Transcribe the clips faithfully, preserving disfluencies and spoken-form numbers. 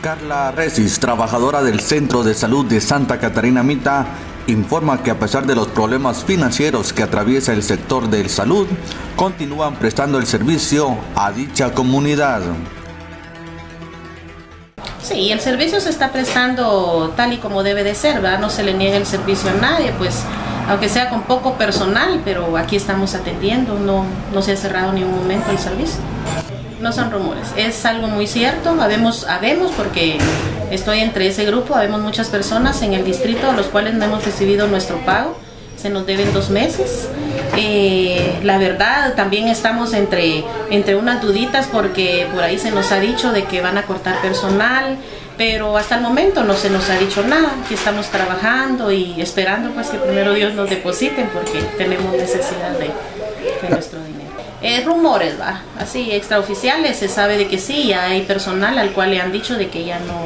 Carla Resis, trabajadora del Centro de Salud de Santa Catarina Mita, informa que a pesar de los problemas financieros que atraviesa el sector de salud, continúan prestando el servicio a dicha comunidad. Sí, el servicio se está prestando tal y como debe de ser, ¿verdad? No se le niega el servicio a nadie, pues aunque sea con poco personal, pero aquí estamos atendiendo, no, no se ha cerrado ni un momento el servicio. No son rumores, es algo muy cierto, habemos, habemos porque estoy entre ese grupo, habemos muchas personas en el distrito a los cuales no hemos recibido nuestro pago, se nos deben dos meses. Eh, la verdad también estamos entre, entre unas duditas porque por ahí se nos ha dicho de que van a cortar personal, pero hasta el momento no se nos ha dicho nada, que estamos trabajando y esperando pues que primero Dios nos depositen porque tenemos necesidad de, de nuestro dinero. Eh, rumores, va, así extraoficiales, se sabe de que sí, ya hay personal al cual le han dicho de que ya no,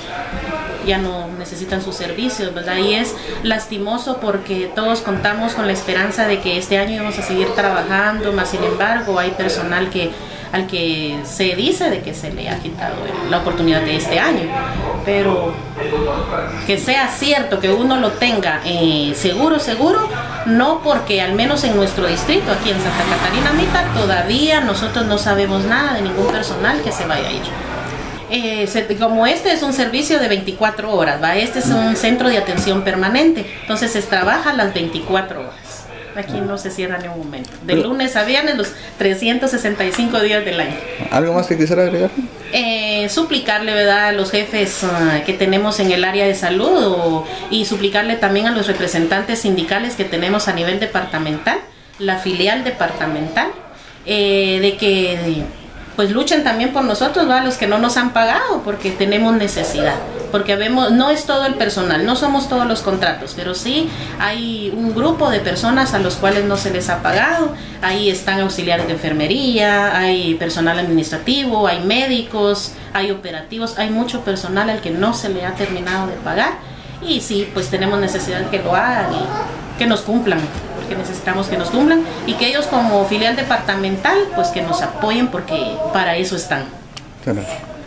ya no necesitan sus servicios, ¿verdad? Y es lastimoso porque todos contamos con la esperanza de que este año íbamos a seguir trabajando, más sin embargo hay personal que al que se dice de que se le ha quitado la oportunidad de este año, pero que sea cierto, que uno lo tenga eh, seguro, seguro, no, porque al menos en nuestro distrito, aquí en Santa Catarina Mita, todavía nosotros no sabemos nada de ningún personal que se vaya a ir. Eh, se, como este es un servicio de veinticuatro horas, ¿va? Este es un centro de atención permanente, entonces se trabaja las veinticuatro horas. Aquí no se cierra ni un momento. De Pero, lunes a viernes, los trescientos sesenta y cinco días del año. ¿Algo más que quisiera agregar? Eh, suplicarle, ¿verdad?, a los jefes uh, que tenemos en el área de salud o, y suplicarle también a los representantes sindicales que tenemos a nivel departamental, la filial departamental, eh, de que pues luchen también por nosotros, ¿va?, los que no nos han pagado, porque tenemos necesidad. Porque vemos, no es todo el personal, no somos todos los contratos, pero sí hay un grupo de personas a los cuales no se les ha pagado. Ahí están auxiliares de enfermería, hay personal administrativo, hay médicos, hay operativos, hay mucho personal al que no se le ha terminado de pagar. Y sí, pues tenemos necesidad de que lo hagan y que nos cumplan, porque necesitamos que nos cumplan y que ellos como filial departamental, pues que nos apoyen porque para eso están. Claro.